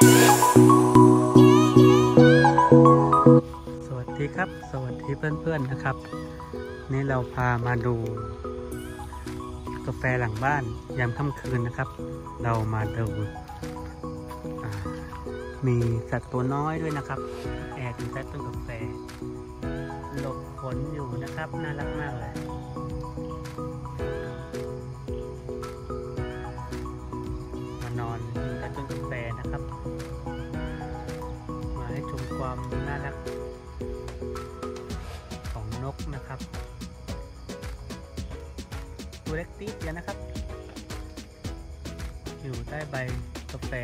สวัสดีครับสวัสดีเพื่อนๆนะครับนี่เราพามาดูกาแฟหลังบ้านยามค่ำคืนนะครับเรามาดูมีสัตว์ตัวน้อยด้วยนะครับแอบอยู่ใต้ต้นกาแฟหลบฝนอยู่นะครับน่ารักมากเลยมานอนใต้ต้นกาแฟนะครับมาให้ชมความน่ารักของนกนะครับตัวเล็กติดเดียวนะครับอยู่ใต้ใบกาแฟ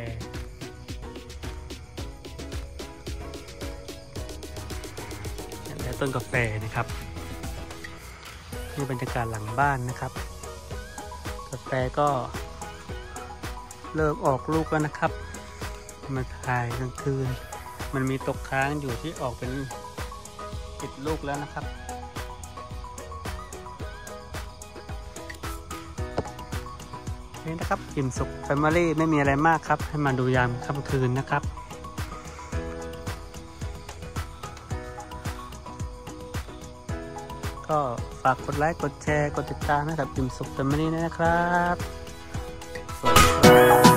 และต้นกาแฟนะครับนี่บรรยากาศหลังบ้านนะครับกาแฟก็เริ่มออกลูกแล้วนะครับมาถ่ายกลางคืนมันมีตกค้างอยู่ที่ออกเป็นติดลูกแล้วนะครับนี่นะครับอิ่มสุขแฟมิลี่ไม่มีอะไรมากครับให้มาดูยามค่ำคืนนะครับก็ฝากกดไลค์กดแชร์กดติดตามให้กับอิ่มสุขแฟมิลี่นะครับสวัสดีครับ